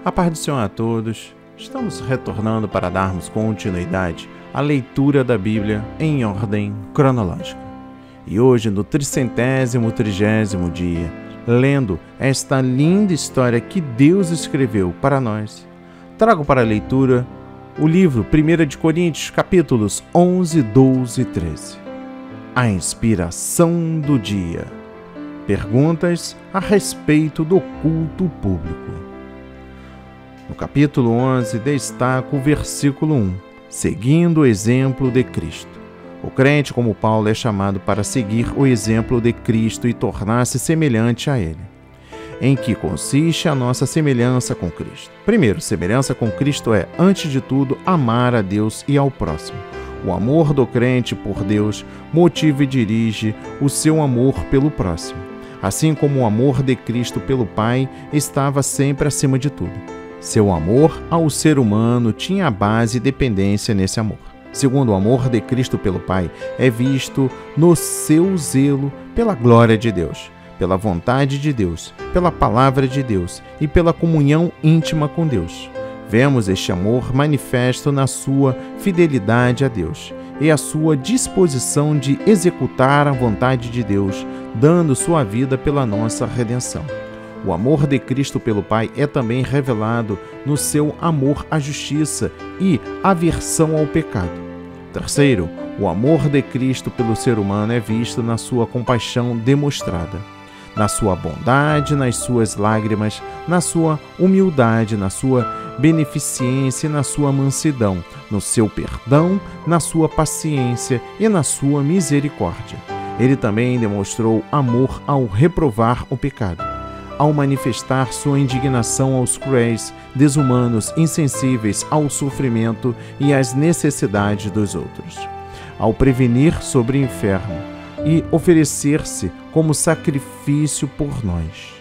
A paz do Senhor a todos. Estamos retornando para darmos continuidade à leitura da Bíblia em ordem cronológica. E hoje, no 330º dia, lendo esta linda história que Deus escreveu para nós, trago para a leitura o livro 1 de Coríntios, capítulos 11, 12 e 13. A inspiração do dia. Perguntas a respeito do culto público. No capítulo 11, destaca o versículo 1, seguindo o exemplo de Cristo. O crente, como Paulo, é chamado para seguir o exemplo de Cristo e tornar-se semelhante a Ele. Em que consiste a nossa semelhança com Cristo? Primeiro, semelhança com Cristo é, antes de tudo, amar a Deus e ao próximo. O amor do crente por Deus motiva e dirige o seu amor pelo próximo, assim como o amor de Cristo pelo Pai estava sempre acima de tudo. Seu amor ao ser humano tinha a base e dependência nesse amor. Segundo, o amor de Cristo pelo Pai é visto no seu zelo pela glória de Deus, pela vontade de Deus, pela palavra de Deus e pela comunhão íntima com Deus. Vemos este amor manifesto na sua fidelidade a Deus e a sua disposição de executar a vontade de Deus, dando sua vida pela nossa redenção. O amor de Cristo pelo Pai é também revelado no seu amor à justiça e aversão ao pecado. Terceiro, o amor de Cristo pelo ser humano é visto na sua compaixão demonstrada, na sua bondade, nas suas lágrimas, na sua humildade, na sua beneficência e na sua mansidão, no seu perdão, na sua paciência e na sua misericórdia. Ele também demonstrou amor ao reprovar o pecado, ao manifestar sua indignação aos cruéis, desumanos, insensíveis ao sofrimento e às necessidades dos outros, ao prevenir sobre o inferno e oferecer-se como sacrifício por nós.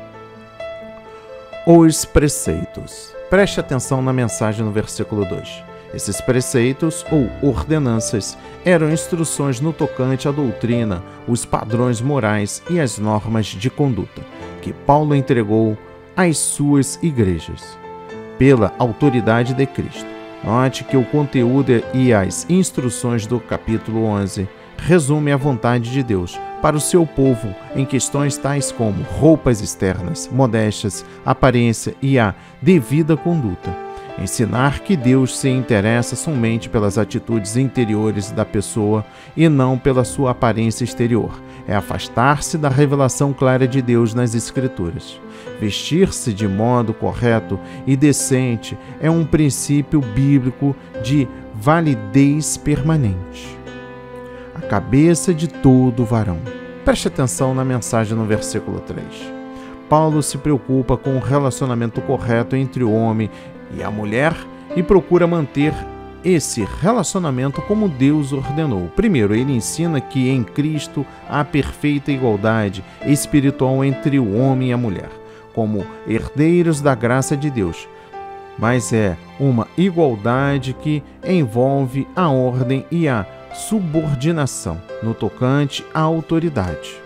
Os preceitos. Preste atenção na mensagem no versículo 2. Esses preceitos, ou ordenanças, eram instruções no tocante à doutrina, os padrões morais e as normas de conduta, que Paulo entregou às suas igrejas, pela autoridade de Cristo. Note que o conteúdo e as instruções do capítulo 11 resume a vontade de Deus para o seu povo em questões tais como roupas externas, modéstias, aparência e a devida conduta. Ensinar que Deus se interessa somente pelas atitudes interiores da pessoa e não pela sua aparência exterior. É afastar-se da revelação clara de Deus nas Escrituras. Vestir-se de modo correto e decente é um princípio bíblico de validez permanente. A cabeça de todo varão. Preste atenção na mensagem no versículo 3. Paulo se preocupa com o relacionamento correto entre o homem e a mulher e procura manter esse relacionamento como Deus ordenou. Primeiro, ele ensina que em Cristo há perfeita igualdade espiritual entre o homem e a mulher, como herdeiros da graça de Deus, mas é uma igualdade que envolve a ordem e a subordinação no tocante à autoridade.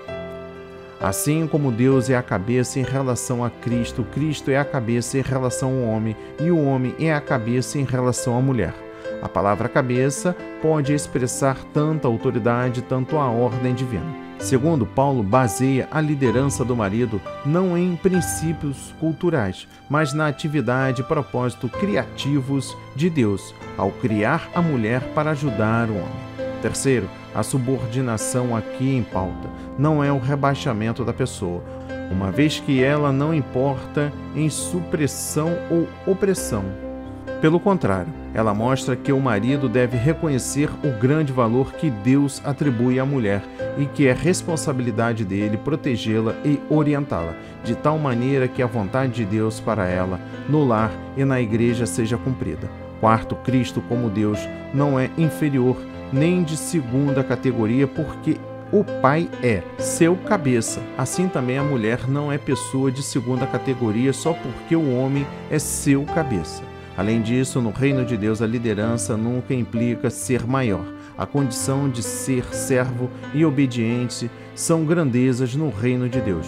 Assim como Deus é a cabeça em relação a Cristo, Cristo é a cabeça em relação ao homem e o homem é a cabeça em relação à mulher. A palavra cabeça pode expressar tanto a autoridade, tanto a ordem divina. Segundo, Paulo baseia a liderança do marido não em princípios culturais, mas na atividade e propósito criativos de Deus, ao criar a mulher para ajudar o homem. Terceiro, a subordinação aqui em pauta não é o rebaixamento da pessoa, uma vez que ela não importa em supressão ou opressão. Pelo contrário, ela mostra que o marido deve reconhecer o grande valor que Deus atribui à mulher e que é responsabilidade dele protegê-la e orientá-la, de tal maneira que a vontade de Deus para ela, no lar e na igreja, seja cumprida. Quarto, Cristo como Deus não é inferior nem de segunda categoria, porque o Pai é seu cabeça. Assim também a mulher não é pessoa de segunda categoria só porque o homem é seu cabeça. Além disso, no reino de Deus, a liderança nunca implica ser maior. A condição de ser servo e obediente são grandezas no reino de Deus.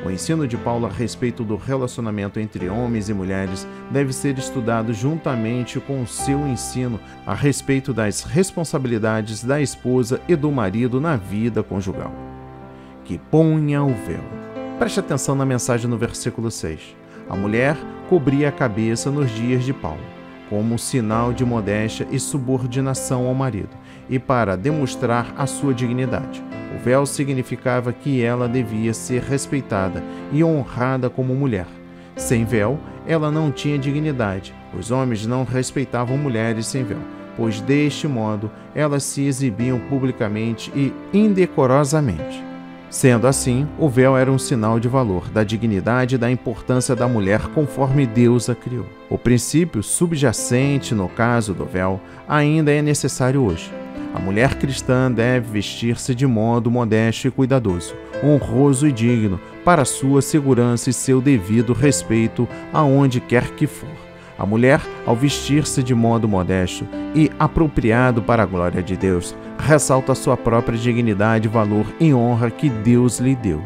O ensino de Paulo a respeito do relacionamento entre homens e mulheres deve ser estudado juntamente com o seu ensino a respeito das responsabilidades da esposa e do marido na vida conjugal. Que ponha o véu. Preste atenção na mensagem no versículo 6. A mulher cobria a cabeça nos dias de Paulo, como sinal de modéstia e subordinação ao marido, e para demonstrar a sua dignidade. O véu significava que ela devia ser respeitada e honrada como mulher. Sem véu, ela não tinha dignidade. Os homens não respeitavam mulheres sem véu, pois deste modo elas se exibiam publicamente e indecorosamente. Sendo assim, o véu era um sinal de valor, da dignidade e da importância da mulher conforme Deus a criou. O princípio subjacente no caso do véu ainda é necessário hoje. A mulher cristã deve vestir-se de modo modesto e cuidadoso, honroso e digno, para sua segurança e seu devido respeito aonde quer que for. A mulher, ao vestir-se de modo modesto e apropriado para a glória de Deus, ressalta sua própria dignidade, valor e honra que Deus lhe deu.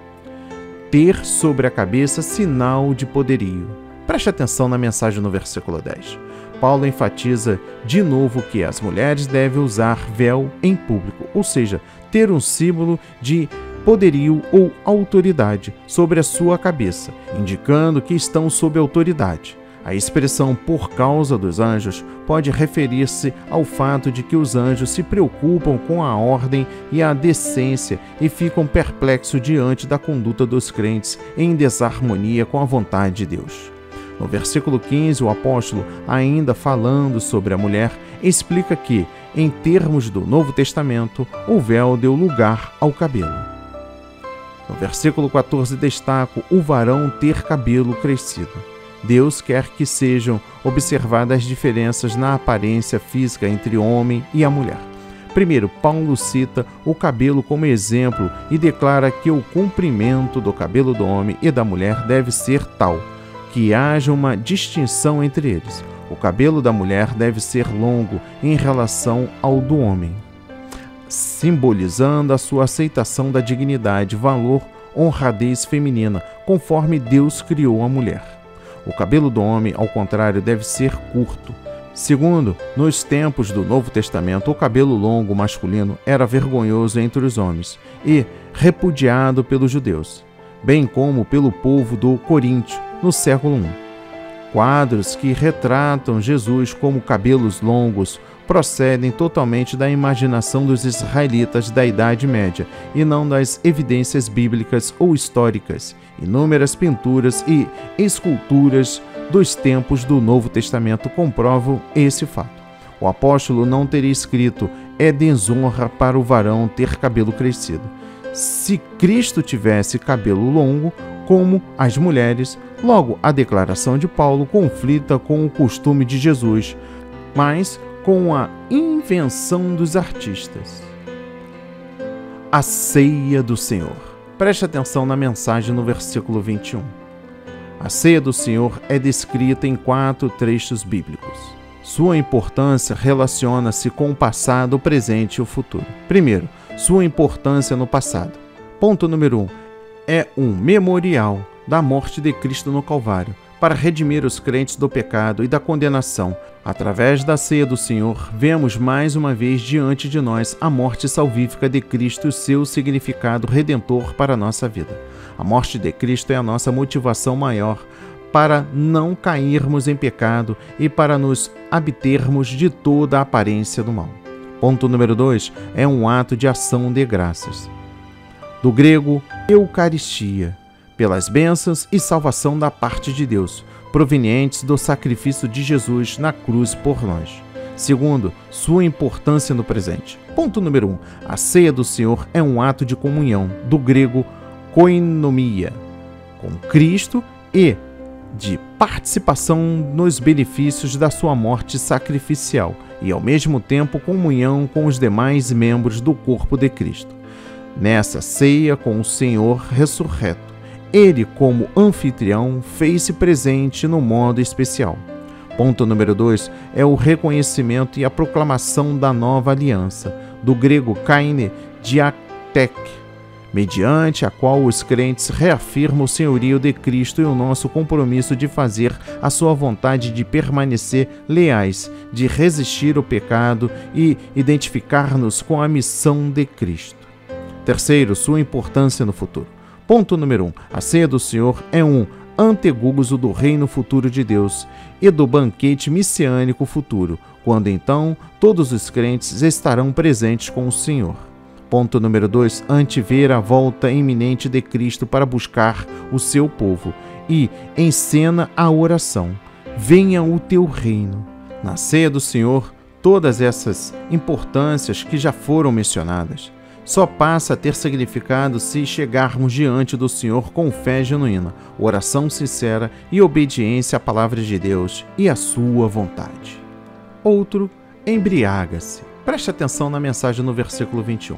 Ter sobre a cabeça sinal de poderio. Preste atenção na mensagem no versículo 10. Paulo enfatiza de novo que as mulheres devem usar véu em público, ou seja, ter um símbolo de poderio ou autoridade sobre a sua cabeça, indicando que estão sob autoridade. A expressão "por causa dos anjos" pode referir-se ao fato de que os anjos se preocupam com a ordem e a decência e ficam perplexos diante da conduta dos crentes em desarmonia com a vontade de Deus. No versículo 15, o apóstolo, ainda falando sobre a mulher, explica que, em termos do Novo Testamento, o véu deu lugar ao cabelo. No versículo 14, destaco o varão ter cabelo crescido. Deus quer que sejam observadas as diferenças na aparência física entre o homem e a mulher. Primeiro, Paulo cita o cabelo como exemplo e declara que o comprimento do cabelo do homem e da mulher deve ser tal que haja uma distinção entre eles. O cabelo da mulher deve ser longo em relação ao do homem, simbolizando a sua aceitação da dignidade, valor, honradez feminina, conforme Deus criou a mulher. O cabelo do homem, ao contrário, deve ser curto. Segundo, nos tempos do Novo Testamento, o cabelo longo masculino era vergonhoso entre os homens e repudiado pelos judeus, bem como pelo povo do Coríntio, no século I. Quadros que retratam Jesus como cabelos longos procedem totalmente da imaginação dos israelitas da Idade Média e não das evidências bíblicas ou históricas. Inúmeras pinturas e esculturas dos tempos do Novo Testamento comprovam esse fato. O apóstolo não teria escrito: "É desonra para o varão ter cabelo crescido", se Cristo tivesse cabelo longo, como as mulheres. Logo, a declaração de Paulo conflita com o costume de Jesus, mas com a invenção dos artistas. A ceia do Senhor. Preste atenção na mensagem no versículo 21. A ceia do Senhor é descrita em 4 trechos bíblicos. Sua importância relaciona-se com o passado, o presente e o futuro. Primeiro, sua importância no passado. Ponto número 1. É um memorial da morte de Cristo no Calvário, para redimir os crentes do pecado e da condenação. Através da ceia do Senhor, vemos mais uma vez diante de nós a morte salvífica de Cristo e seu significado redentor para a nossa vida. A morte de Cristo é a nossa motivação maior para não cairmos em pecado e para nos abtermos de toda a aparência do mal. Ponto número 2 é um ato de ação de graças. Do grego, Eucaristia, pelas bênçãos e salvação da parte de Deus, provenientes do sacrifício de Jesus na cruz por nós. Segundo, sua importância no presente. Ponto número 1. A ceia do Senhor é um ato de comunhão, do grego koinomia, com Cristo e de participação nos benefícios da sua morte sacrificial e, ao mesmo tempo, comunhão com os demais membros do corpo de Cristo. Nessa ceia com o Senhor ressurreto, Ele, como anfitrião, fez-se presente no modo especial. Ponto número 2 é o reconhecimento e a proclamação da nova aliança, do grego kaine diatek, mediante a qual os crentes reafirmam o senhorio de Cristo e o nosso compromisso de fazer a sua vontade, de permanecer leais, de resistir ao pecado e identificar-nos com a missão de Cristo. Terceiro, sua importância no futuro. Ponto número 1. A ceia do Senhor é um antegozo do reino futuro de Deus e do banquete messiânico futuro, quando então todos os crentes estarão presentes com o Senhor. Ponto número 2. Antever a volta iminente de Cristo para buscar o seu povo e encena a oração: venha o teu reino. Na ceia do Senhor, todas essas importâncias que já foram mencionadas só passa a ter significado se chegarmos diante do Senhor com fé genuína, oração sincera e obediência à palavra de Deus e à sua vontade. Outro, embriaga-se. Preste atenção na mensagem no versículo 21.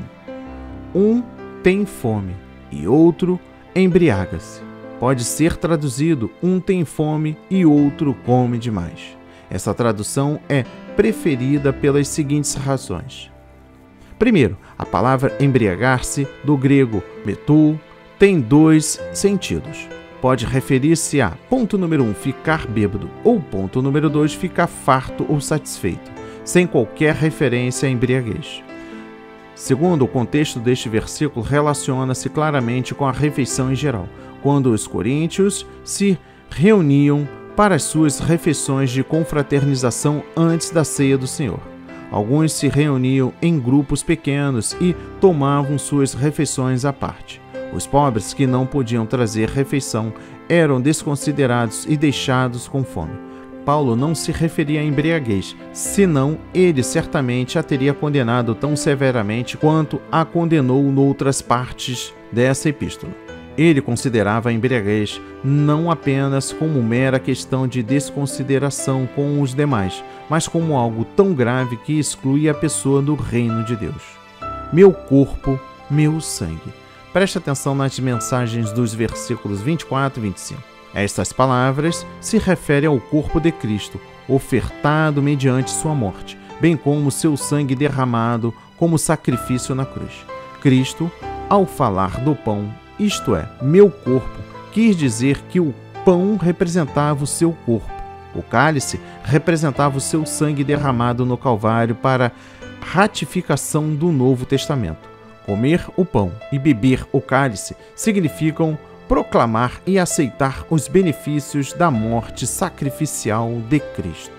Um tem fome e outro embriaga-se. Pode ser traduzido: um tem fome e outro come demais. Essa tradução é preferida pelas seguintes razões. Primeiro, a palavra embriagar-se, do grego metou, tem dois sentidos. Pode referir-se a, ponto número 1, ficar bêbado, ou ponto número 2, ficar farto ou satisfeito, sem qualquer referência à embriaguez. Segundo, o contexto deste versículo relaciona-se claramente com a refeição em geral, quando os coríntios se reuniam para as suas refeições de confraternização antes da ceia do Senhor. Alguns se reuniam em grupos pequenos e tomavam suas refeições à parte. Os pobres que não podiam trazer refeição eram desconsiderados e deixados com fome. Paulo não se referia à embriaguez, senão ele certamente a teria condenado tão severamente quanto a condenou noutras partes dessa epístola. Ele considerava a embriaguez não apenas como mera questão de desconsideração com os demais, mas como algo tão grave que exclui a pessoa do reino de Deus. Meu corpo, meu sangue. Preste atenção nas mensagens dos versículos 24 e 25. Estas palavras se referem ao corpo de Cristo, ofertado mediante sua morte, bem como seu sangue derramado como sacrifício na cruz. Cristo, ao falar do pão, isto é, meu corpo, quis dizer que o pão representava o seu corpo. O cálice representava o seu sangue derramado no Calvário para ratificação do Novo Testamento. Comer o pão e beber o cálice significam proclamar e aceitar os benefícios da morte sacrificial de Cristo.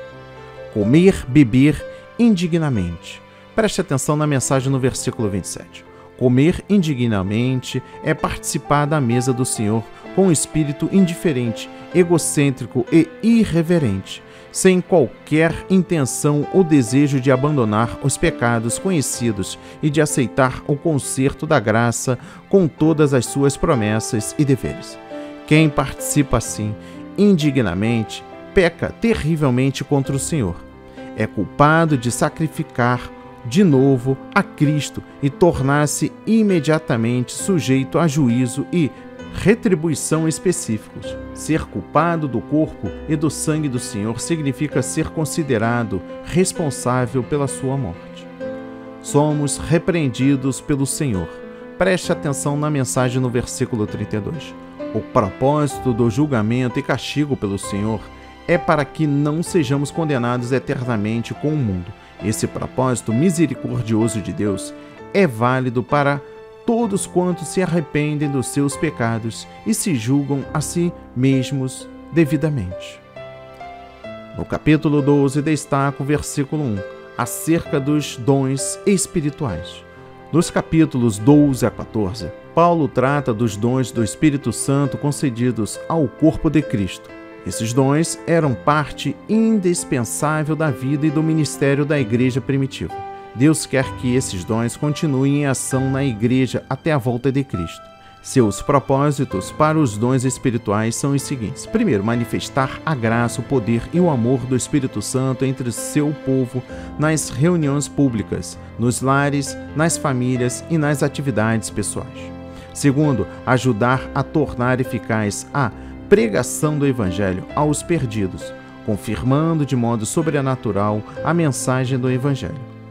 Comer, beber indignamente. Preste atenção na mensagem no versículo 27. Comer indignamente é participar da mesa do Senhor com um espírito indiferente, egocêntrico e irreverente, sem qualquer intenção ou desejo de abandonar os pecados conhecidos e de aceitar o concerto da graça com todas as suas promessas e deveres. Quem participa assim, indignamente, peca terrivelmente contra o Senhor. É culpado de sacrificar de novo a Cristo e tornar-se imediatamente sujeito a juízo e retribuição específicos. Ser culpado do corpo e do sangue do Senhor significa ser considerado responsável pela sua morte. Somos repreendidos pelo Senhor. Preste atenção na mensagem no versículo 32. O propósito do julgamento e castigo pelo Senhor é para que não sejamos condenados eternamente com o mundo. Esse propósito misericordioso de Deus é válido para todos quantos se arrependem dos seus pecados e se julgam a si mesmos devidamente. No capítulo 12 destaca o versículo 1, acerca dos dons espirituais. Nos capítulos 12 a 14, Paulo trata dos dons do Espírito Santo concedidos ao corpo de Cristo. Esses dons eram parte indispensável da vida e do ministério da igreja primitiva. Deus quer que esses dons continuem em ação na igreja até a volta de Cristo. Seus propósitos para os dons espirituais são os seguintes. Primeiro, manifestar a graça, o poder e o amor do Espírito Santo entre seu povo nas reuniões públicas, nos lares, nas famílias e nas atividades pessoais. Segundo, ajudar a tornar eficaz a pregação do Evangelho aos perdidos, confirmando de modo sobrenatural a mensagem do Evangelho.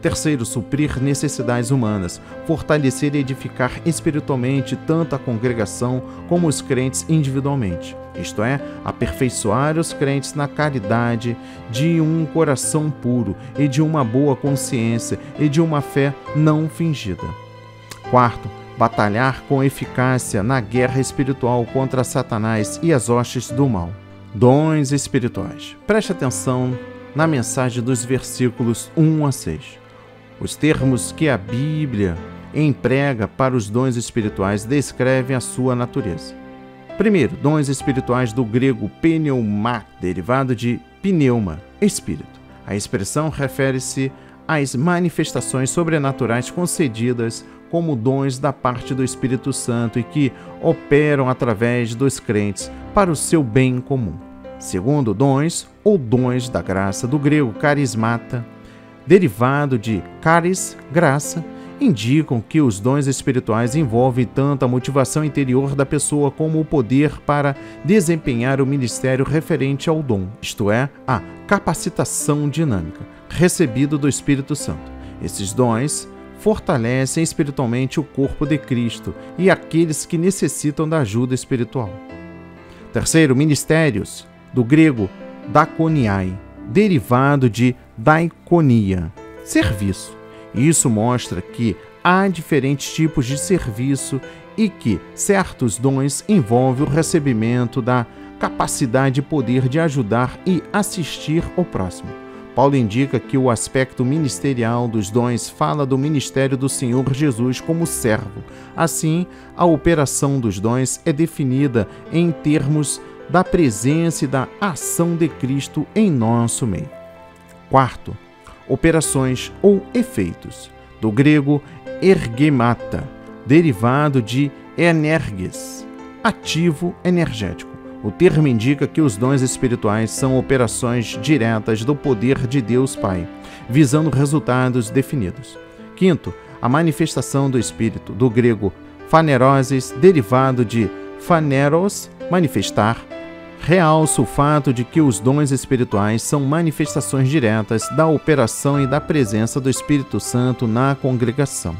Terceiro, suprir necessidades humanas, fortalecer e edificar espiritualmente tanto a congregação como os crentes individualmente. Isto é, aperfeiçoar os crentes na caridade de um coração puro e de uma boa consciência e de uma fé não fingida. Quarto, batalhar com eficácia na guerra espiritual contra Satanás e as hostes do mal. Dons espirituais. Preste atenção na mensagem dos versículos 1 a 6. Os termos que a Bíblia emprega para os dons espirituais descrevem a sua natureza. Primeiro, dons espirituais do grego pneuma, derivado de pneuma, espírito. A expressão refere-se às manifestações sobrenaturais concedidas como dons da parte do Espírito Santo e que operam através dos crentes para o seu bem comum. Segundo, dons ou dons da graça, do grego carismata, derivado de charis, graça, indicam que os dons espirituais envolvem tanto a motivação interior da pessoa como o poder para desempenhar o ministério referente ao dom, isto é, a capacitação dinâmica, recebido do Espírito Santo. Esses dons fortalecem espiritualmente o corpo de Cristo e aqueles que necessitam da ajuda espiritual. Terceiro, ministérios, do grego dakoniai, derivado de daikonia, serviço. Isso mostra que há diferentes tipos de serviço e que certos dons envolvem o recebimento da capacidade e poder de ajudar e assistir ao próximo. Paulo indica que o aspecto ministerial dos dons fala do ministério do Senhor Jesus como servo. Assim, a operação dos dons é definida em termos da presença e da ação de Cristo em nosso meio. Quarto, operações ou efeitos, do grego ergemata, derivado de energes, ativo energético. O termo indica que os dons espirituais são operações diretas do poder de Deus Pai, visando resultados definidos. Quinto, a manifestação do Espírito, do grego phaneroses, derivado de phaneros, manifestar, realça o fato de que os dons espirituais são manifestações diretas da operação e da presença do Espírito Santo na congregação.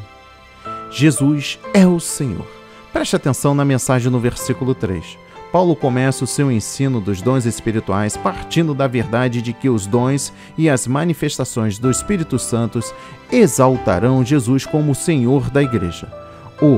Jesus é o Senhor. Preste atenção na mensagem no versículo 3. Paulo começa o seu ensino dos dons espirituais partindo da verdade de que os dons e as manifestações do Espírito Santo exaltarão Jesus como o Senhor da Igreja. O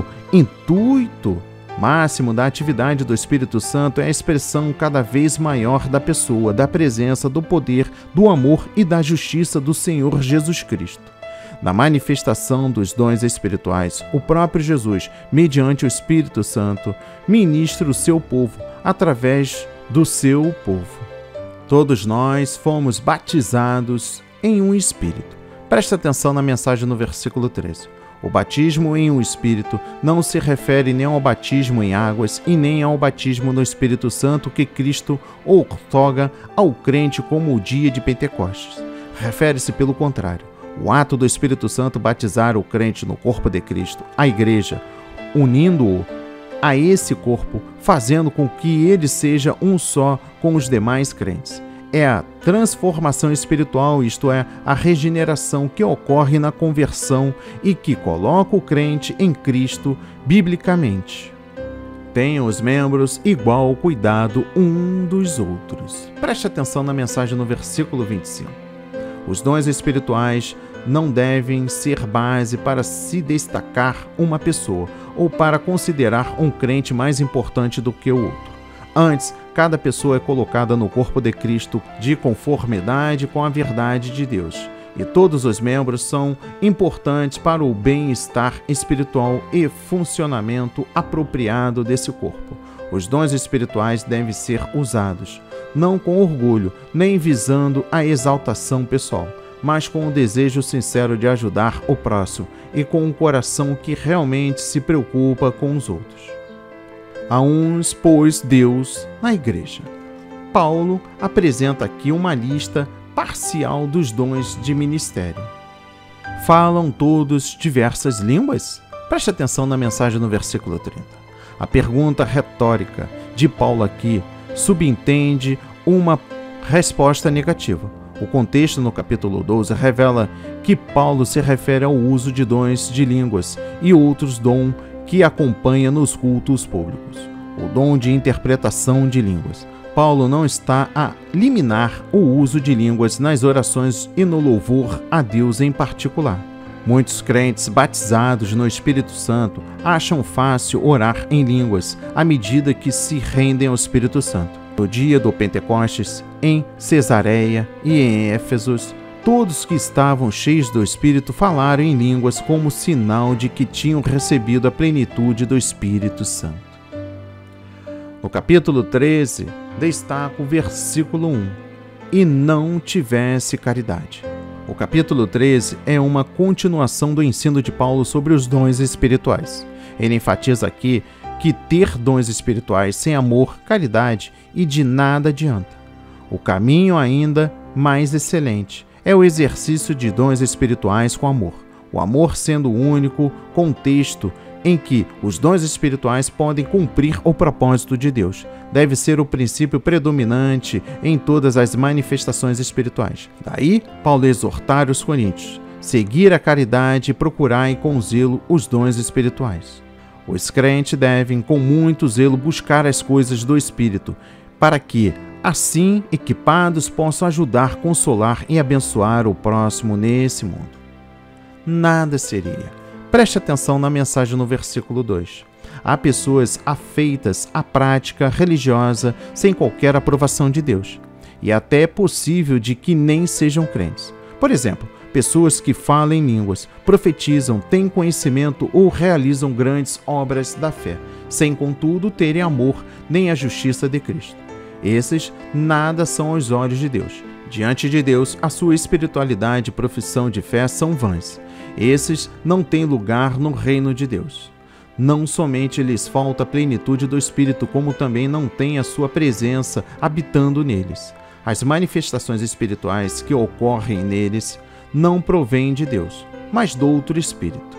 intuito máximo da atividade do Espírito Santo é a expressão cada vez maior da pessoa, da presença, do poder, do amor e da justiça do Senhor Jesus Cristo. Na manifestação dos dons espirituais, o próprio Jesus, mediante o Espírito Santo, ministra o seu povo através do seu povo. Todos nós fomos batizados em um Espírito. Preste atenção na mensagem no versículo 13. O batismo em um Espírito não se refere nem ao batismo em águas e nem ao batismo no Espírito Santo que Cristo outorga ao crente como o dia de Pentecostes. Refere-se, pelo contrário, o ato do Espírito Santo batizar o crente no corpo de Cristo, a Igreja, unindo-o a esse corpo, fazendo com que ele seja um só com os demais crentes. É a transformação espiritual, isto é, a regeneração que ocorre na conversão e que coloca o crente em Cristo biblicamente. Tenham os membros igual cuidado um dos outros. Preste atenção na mensagem no versículo 25. Os dons espirituais não devem ser base para se destacar uma pessoa ou para considerar um crente mais importante do que o outro. Antes, cada pessoa é colocada no corpo de Cristo de conformidade com a verdade de Deus. E todos os membros são importantes para o bem-estar espiritual e funcionamento apropriado desse corpo. Os dons espirituais devem ser usados, não com orgulho, nem visando a exaltação pessoal, mas com o desejo sincero de ajudar o próximo e com um coração que realmente se preocupa com os outros. A uns pôs Deus na igreja. Paulo apresenta aqui uma lista parcial dos dons de ministério. Falam todos diversas línguas? Preste atenção na mensagem no versículo 30. A pergunta retórica de Paulo aqui subentende uma resposta negativa. O contexto no capítulo 12 revela que Paulo se refere ao uso de dons de línguas e outros dons que acompanha nos cultos públicos. O dom de interpretação de línguas. Paulo não está a liminar o uso de línguas nas orações e no louvor a Deus em particular. Muitos crentes batizados no Espírito Santo acham fácil orar em línguas à medida que se rendem ao Espírito Santo. No dia do Pentecostes, em Cesareia e em Éfesos, todos que estavam cheios do Espírito falaram em línguas como sinal de que tinham recebido a plenitude do Espírito Santo. No capítulo 13, destaca o versículo 1: e não tivesse caridade. O capítulo 13 é uma continuação do ensino de Paulo sobre os dons espirituais. Ele enfatiza aqui que ter dons espirituais sem amor, caridade e de nada adianta. O caminho ainda mais excelente é o exercício de dons espirituais com amor. O amor sendo o único contexto em que os dons espirituais podem cumprir o propósito de Deus. Deve ser o princípio predominante em todas as manifestações espirituais. Daí, Paulo exortar os coríntios: seguir a caridade e procurai com zelo os dons espirituais. Os crentes devem, com muito zelo, buscar as coisas do Espírito, para que, assim equipados, possam ajudar, consolar e abençoar o próximo nesse mundo. Nada seria. Preste atenção na mensagem no versículo 2. Há pessoas afeitas à prática religiosa sem qualquer aprovação de Deus. E até é possível de que nem sejam crentes. Por exemplo, pessoas que falam em línguas, profetizam, têm conhecimento ou realizam grandes obras da fé, sem contudo terem amor nem a justiça de Cristo. Esses nada são aos olhos de Deus. Diante de Deus, a sua espiritualidade e profissão de fé são vãs. Esses não têm lugar no reino de Deus. Não somente lhes falta a plenitude do Espírito, como também não tem a sua presença habitando neles. As manifestações espirituais que ocorrem neles não provêm de Deus, mas do outro Espírito.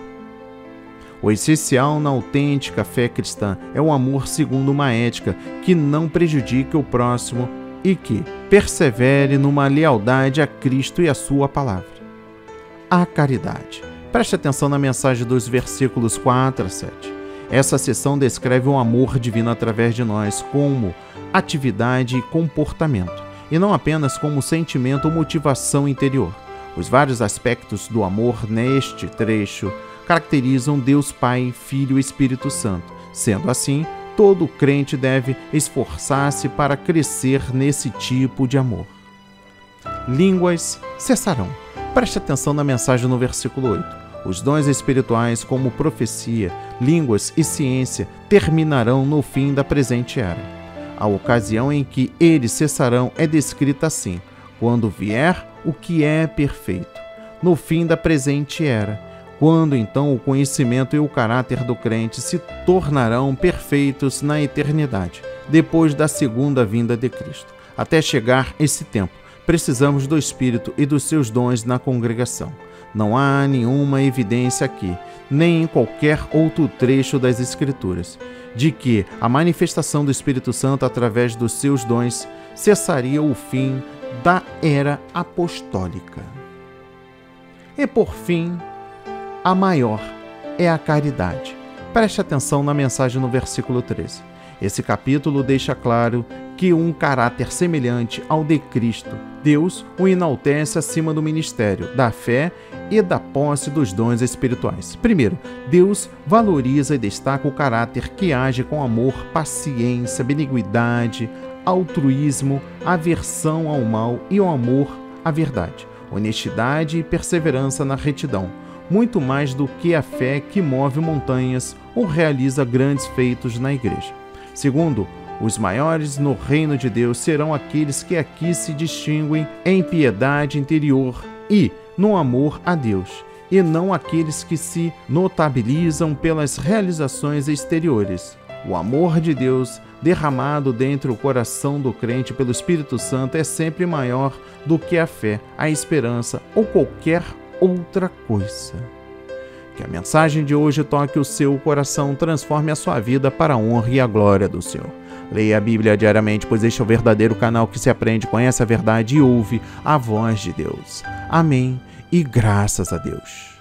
O essencial na autêntica fé cristã é o amor segundo uma ética que não prejudique o próximo e que persevere numa lealdade a Cristo e a sua palavra. A caridade. Preste atenção na mensagem dos versículos 4 a 7. Essa seção descreve o amor divino através de nós como atividade e comportamento, e não apenas como sentimento ou motivação interior. Os vários aspectos do amor neste trecho caracterizam Deus Pai, Filho e Espírito Santo. Sendo assim, todo crente deve esforçar-se para crescer nesse tipo de amor. Línguas cessarão. Preste atenção na mensagem no versículo 8. Os dons espirituais, como profecia, línguas e ciência, terminarão no fim da presente era. A ocasião em que eles cessarão é descrita assim: quando vier o que é perfeito, no fim da presente era, quando então o conhecimento e o caráter do crente se tornarão perfeitos na eternidade, depois da segunda vinda de Cristo. Até chegar esse tempo, precisamos do Espírito e dos seus dons na congregação. Não há nenhuma evidência aqui, nem em qualquer outro trecho das Escrituras, de que a manifestação do Espírito Santo através dos seus dons cessaria o fim da era apostólica. E por fim, a maior é a caridade. Preste atenção na mensagem no versículo 13. Esse capítulo deixa claro que um caráter semelhante ao de Cristo, Deus o enaltece acima do ministério, da fé e da posse dos dons espirituais. Primeiro, Deus valoriza e destaca o caráter que age com amor, paciência, benignidade, altruísmo, aversão ao mal e o amor à verdade, honestidade e perseverança na retidão, muito mais do que a fé que move montanhas ou realiza grandes feitos na igreja. Segundo, os maiores no reino de Deus serão aqueles que aqui se distinguem em piedade interior e no amor a Deus, e não aqueles que se notabilizam pelas realizações exteriores. O amor de Deus derramado dentro do coração do crente pelo Espírito Santo é sempre maior do que a fé, a esperança ou qualquer outra coisa. Que a mensagem de hoje toque o seu coração, transforme a sua vida para a honra e a glória do Senhor. Leia a Bíblia diariamente, pois este é o verdadeiro canal que se aprende, conhece a verdade e ouve a voz de Deus. Amém e graças a Deus.